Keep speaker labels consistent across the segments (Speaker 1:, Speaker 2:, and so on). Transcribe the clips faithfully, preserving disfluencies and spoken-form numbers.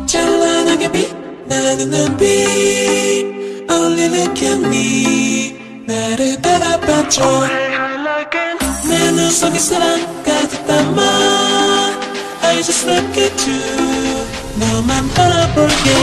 Speaker 1: 찬란하게 빛나는 눈빛 Only look at me 나를 바라봐줘 내 눈 속에 사랑 가득 담아 I just look at you 너만 바라볼게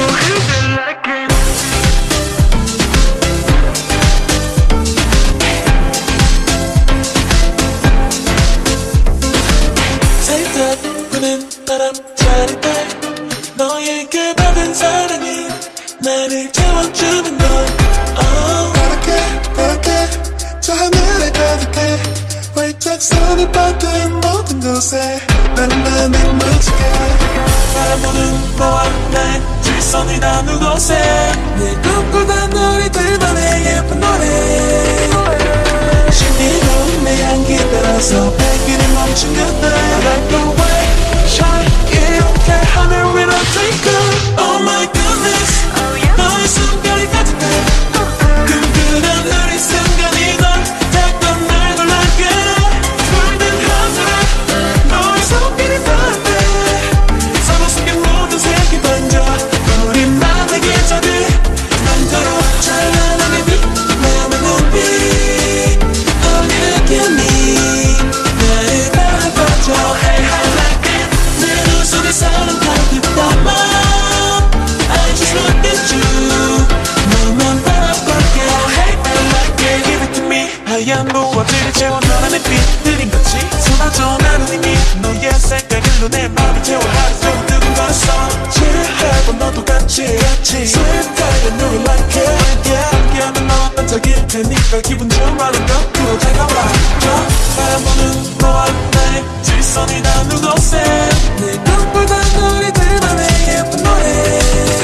Speaker 1: 살짝 부는 바람 자리에 너에게 받은 사랑이 나를 채워주는 걸 oh.
Speaker 2: 바랄게 바랄게 저 하늘에 가득해 활짝 손을 뻗은 모든 곳에 나만을 묻히게
Speaker 1: 바라보는 너와 나의 질선이 나누는 곳에 내 꿈꾸던 놀이들만의 예쁜 노래 신비로운 내 향기 따라서 발길이 멈춘 그때 Like the way shine 이렇게 하늘 위로 twinkle Oh my goodness 너의 숨결이 가득해 끈끈한 우리 순간이 넌 자꾸 날 놀라게 붉은 하늘에 너의 손길이 닿대 서로 속에 모든 색이 번져 우리만의 계절을 만들어 찬란하게 빛나는 눈빛 Only look at me 나를 바라봐줘 Hey.Bae.Like.It 내 눈 속에 사랑 가득 담아 I just look at you 너만 바라볼게 Hey.Bae.Like.It Give it to me 하얀 무엇들이 채워 너란 내 빛들인 거지 쏟아져 나는 이미 너의 색깔들로 내 맘을 채워 하루 종일 두근거렸어 취해본 너도 같이 같이 Sweet 달려 do it like it Yeah 함께하면 너와 반짝일 테니까 기분 좋은 말은 거꾸로 다가와 저 바라보는 너와 나의 질선이 나누는 곳에 내 꿈꾸던 놀이들만의 예쁜 노래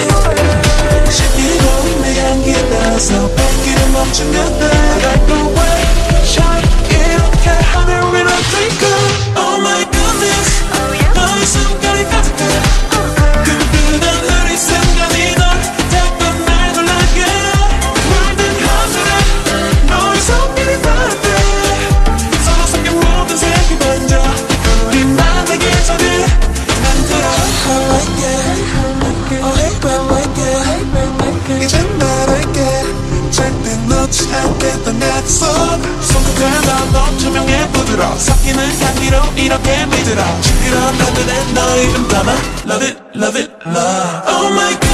Speaker 1: 신비로운 내 향기 따라서 발길을 멈춘 그때 Like the way shine 이렇게 하늘 위로 twinkle Oh my goodness 너의 숨결이 가득해 끈끈한 우리 순간이 넌 자꾸 날 놀라게 붉은 하늘에 너의 손길이 닿대 서로 속에 모든 색이 번져 우리만의 계절을 만들어 I like it Oh Hey.Bae.Like.It
Speaker 2: 이젠 말할게 절대 놓지 않겠던 약속
Speaker 1: 손끝에 넌 투명해 부드러워 섞이는 향기로 이렇게 믿으라 신비로운 하늘에 너 이름 담아 Love it, love it, love Oh my God